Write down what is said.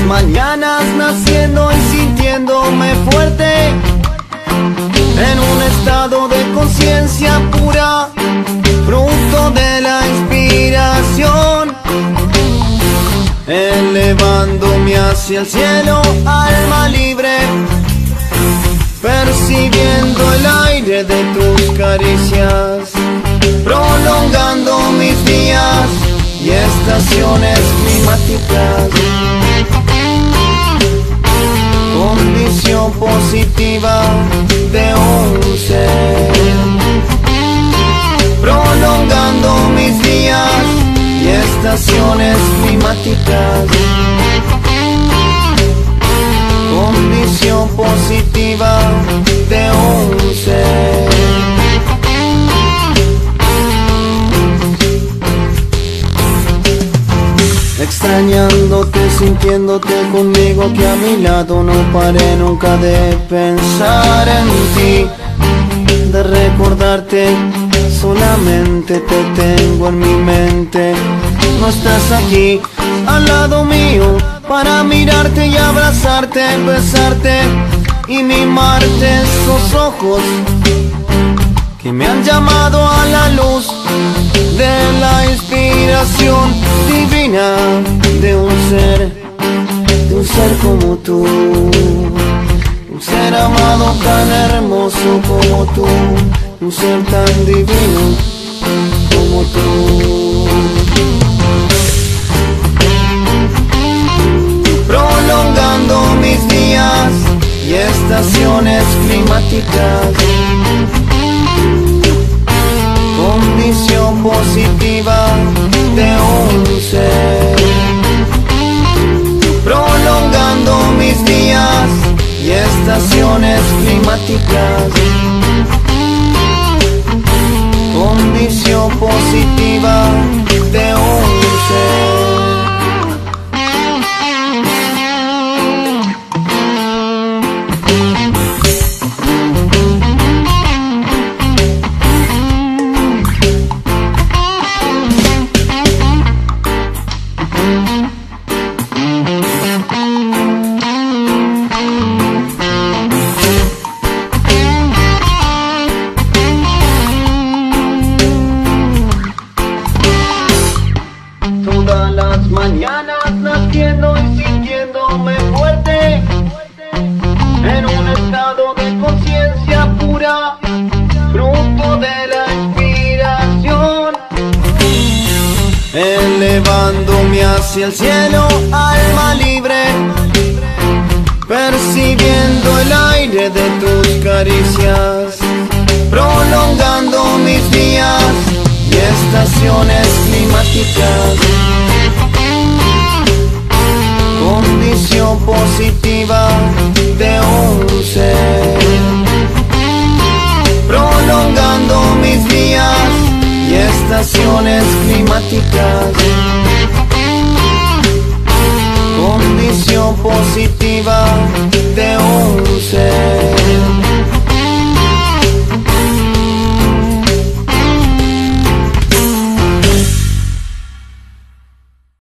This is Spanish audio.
mañanas naciendo y sintiéndome fuerte, en un estado de conciencia pura, fruto de la inspiración, elevándome hacia el cielo, alma libre, percibiendo el aire de tus caricias, prolongando mis días y estaciones climáticas. Condición positiva de un ser, prolongando mis días y estaciones climáticas. Condición positiva de un ser. Extrañándote, sintiéndote conmigo, que a mi lado no paré nunca de pensar en ti, de recordarte, solamente te tengo en mi mente. No estás aquí al lado mío para mirarte y abrazarte, besarte y mimarte, esos ojos que me han llamado a la luz de la inspiración divina de un ser como tú, un ser amado tan hermoso como tú, un ser tan divino como tú. Prolongando mis días y estaciones climáticas. Condición positiva de un ser, prolongando mis días y estaciones climáticas. Condición positiva de un ser. Todas las mañanas naciendo y sintiéndome fuerte, en un estado de conciencia pura, fruto de la inspiración, elevándome hacia el cielo, alma libre, percibiendo el aire de tus caricias, prolongando mis días y estaciones climáticas. Condición positiva de un ser, prolongando mis días y estaciones climáticas.